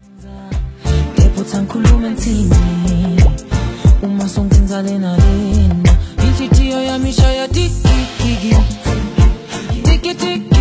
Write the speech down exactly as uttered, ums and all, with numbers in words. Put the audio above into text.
Keputsa ngikhuluma ngithini uma songithinza lena lena inhliziyo yami ishaya tiki tiki tiki tiki